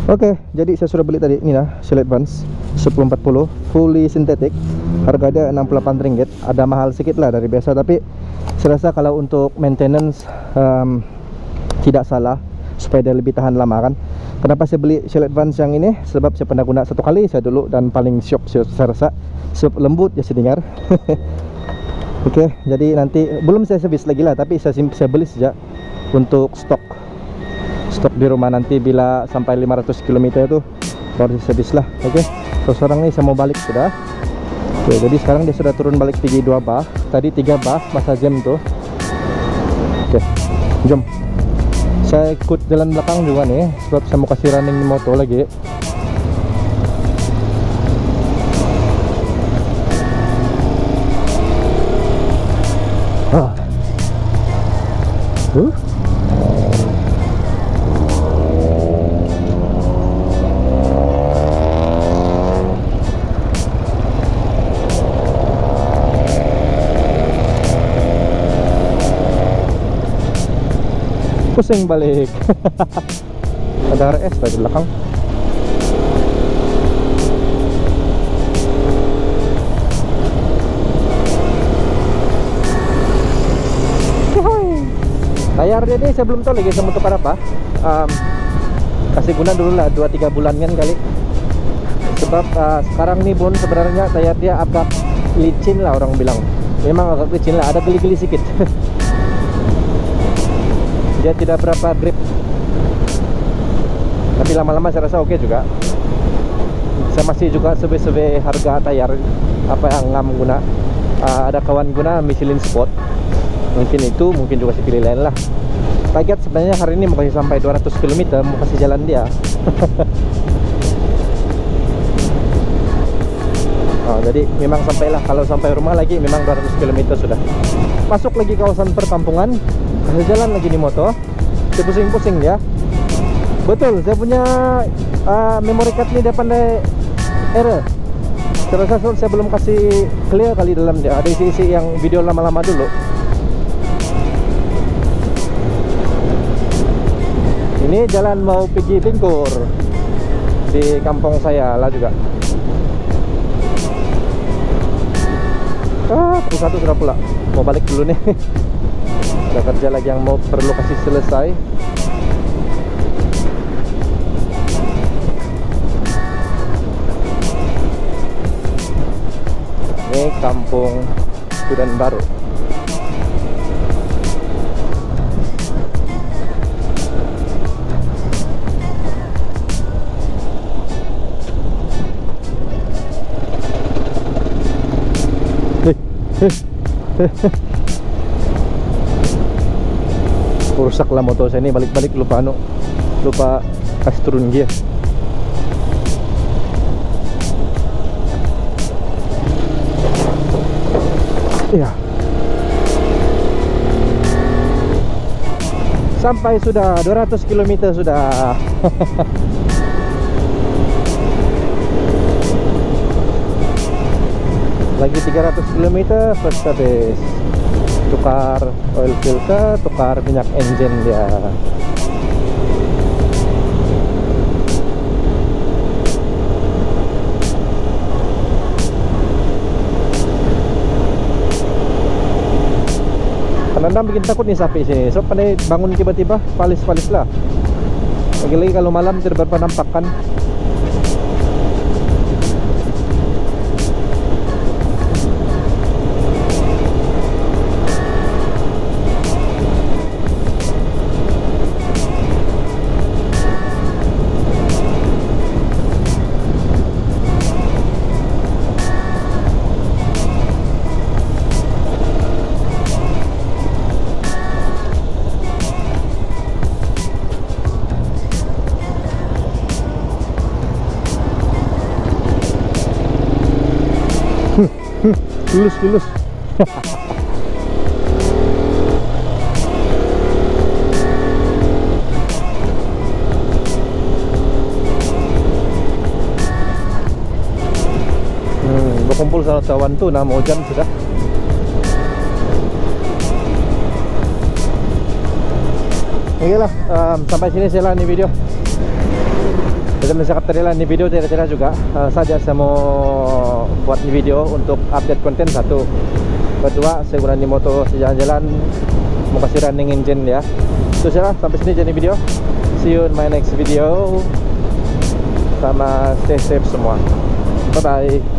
Oke, jadi saya sudah beli tadi ini lah, Shell Advance 1040 fully sintetik. Harga dia Rp68. Ada mahal sedikit lah dari biasa, tapi saya rasa kalau untuk maintenance tidak salah, supaya dia lebih tahan lama kan. Kenapa saya beli Shell Advance yang ini? Sebab saya pernah guna satu kali saya dulu dan paling syok saya rasa. Sebab lembut ya saya dengar. Oke, jadi nanti belum saya servis lagi lah, tapi saya beli sejak untuk stok di rumah. Nanti bila sampai 500 km itu baru servis lah. Oke, so sekarang nih saya mau balik sudah. Oke, jadi sekarang dia sudah turun balik pergi 2 bah. Tadi 3 bah masa jam tuh. Oke, jom saya ikut jalan belakang juga nih, sebab saya mau kasih running motor lagi. Pusing balik. Ada RS di belakang. Layar dia nih saya belum tahu lagi saya mau tukar apa. Kasih guna dulu lah 2-3 bulan kan kali. Sebab sekarang nih Bun, sebenarnya layar dia agak licin lah orang bilang. Memang agak licin lah, ada geli-geli sedikit. Dia tidak berapa grip, tapi lama-lama saya rasa oke juga. Saya masih juga survei harga tayar apa yang ngam guna. Ada kawan guna Michelin Sport, mungkin itu, mungkin juga si pilih lain lah. Target sebenarnya hari ini mau kasih sampai 200 km, mau kasih jalan dia. Jadi memang sampailah, kalau sampai rumah lagi memang 200 km sudah. Masuk lagi kawasan perkampungan, kasih jalan lagi di motor. Saya pusing-pusing ya. Betul, saya punya memory card ini dia pandai error. Saya rasa saya belum kasih clear kali dalam dia. Ada isi-isi yang video lama-lama dulu. Ini jalan mau pergi Bingkur, di kampung saya lah juga. Pukul 1 sudah pula. Mau balik dulu nih. Ada kerja lagi yang mau perlu kasih selesai. Ini kampung Kudan Baru. Rusak lah motor saya ini, balik-balik lupa kasih turun gear. Iya, sampai sudah 200 km sudah. Lagi 300 km first service. Tukar oil filter, tukar minyak engine dia. Kadang-kadang bikin takut nih sapi sini. So pandai bangun tiba-tiba, palis-palis lah. Lagi-lagi kalau malam tidak berpenampakan. Lulus. Berkumpul sama kawan tuh, nah mau hujan sudah. Oke lah, sampai sini saya lah nih video. Jadi saya cakap tadi lah, ni video tidak juga saja saya mau buat ni video untuk update konten satu. Kedua, saya guna ni motor sejalan-jalan mau kasih running engine ya. Itu saja lah, sampai sini jadi video. See you in my next video. Sama stay safe semua. Bye bye.